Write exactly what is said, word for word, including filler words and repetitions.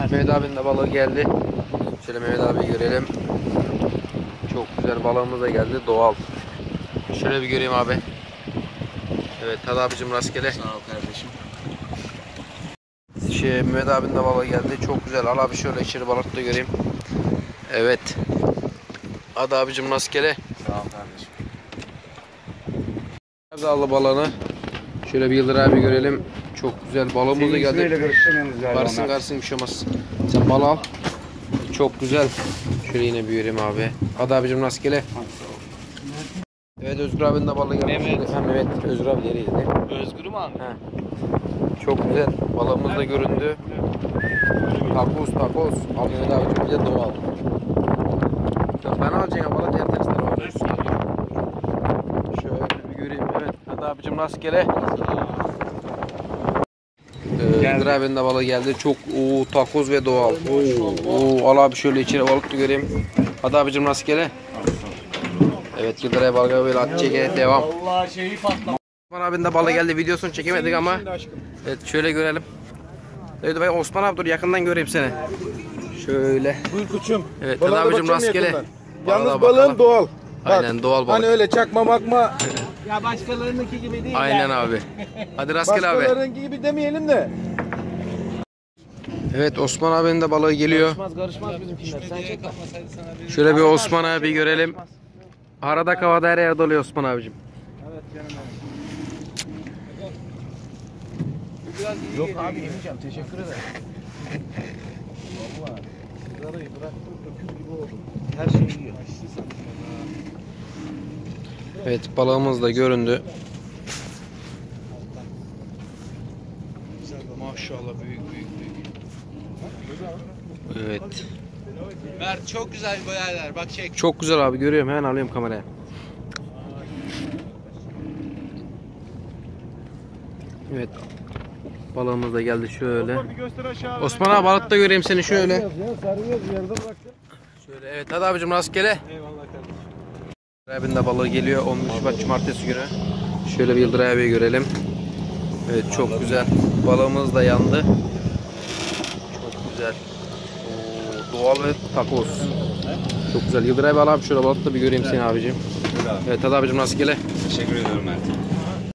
Evet, Mehmet abinin de balığı geldi. Şöyle Mehmet abi görelim. Çok güzel balığımız da geldi, doğal. Şöyle bir göreyim abi. Evet, Tadı abicim rastgele. Sağ ol kardeşim. Şey, Mehmet abinin de balığı geldi. Çok güzel. Al abi şöyle içeri balık da göreyim. Evet. Hadi abicim rastgele. Sağ ol kardeşim. Nerede aldı balığını? Şöyle bir Yıldır abi görelim. Çok güzel balığımız da geldi. Varsın varsın bir şey olmaz. Sen balı al. Çok güzel. Şöyle yine bir göreyim abi. Hadi abicim rastgele. Evet, Özgür abinin de balığı geldi. Mehmet. Ha, Mehmet. Özgür abi nereydi? Özgür'ü mü aldın? He. Çok güzel. Balığımız da göründü. Takoz takoz. Al Mehmet abicim, bir de doğal. Ya ben alacağım balık diğer tanesler var. Şöyle bir göreyim. Evet. Hadi abicim rastgele. Ee, Yıldır abinin de balığı geldi. Çok ooo takoz ve doğal. Oo, oo, al abi şöyle içeri balık da göreyim. Hadi abicim rastgele. Evet, Yıldır abi balığı böyle at çeke devam. Allah şeyi patladı. Osman abinin de balığı geldi. Videosunu çekemedik ama. Evet, şöyle görelim. Evet, ben Osman abi dur yakından göreyim seni. Şöyle. Buyur koçum. Evet, Tadı abicim rastgele. Yalnız balığın doğal. Bak, aynen doğal balık. Hani öyle çakma makma. Ya başkalarınınki gibi değil. Aynen yani. abi. Hadi rastgele abi. Başkalarınki gibi demeyelim de. Evet, Osman abinin de balığı geliyor. Karışmaz karışmaz bizimkiler. Sen çek. Şöyle bir Osman abi görelim. Arada kavada her yerde oluyor Osman abicim. Evet canım benim. Yok abi yemeyeceğim. Teşekkür ederim. Vallahi sigarayı bıraktım öküz gibi oldum. Her şeyi yiyor. Evet, balığımız da göründü. Maşallah büyük büyük büyük. Evet. Mert çok güzel boyaylar. Bak çek. Çok güzel abi, görüyorum, hemen alıyorum kameraya. Evet. Balığımız da geldi şöyle. Osman abi balık da göreyim seni şöyle. Şöyle evet, hadi abicim rastgele. Eyvallah kardeşim. Abinin de balığı geliyor on üç Şubat Cumartesi günü. Şöyle bir Yıldır abiyi görelim. Evet, çok güzel. Balığımız da yandı. Çok güzel. Oo, doğal ve takoz. Çok güzel. Yıldır abi al abi şöyle balık da bir göreyim seni abicim. Evet, hadi abicim rastgele. Teşekkür ediyorum Mert.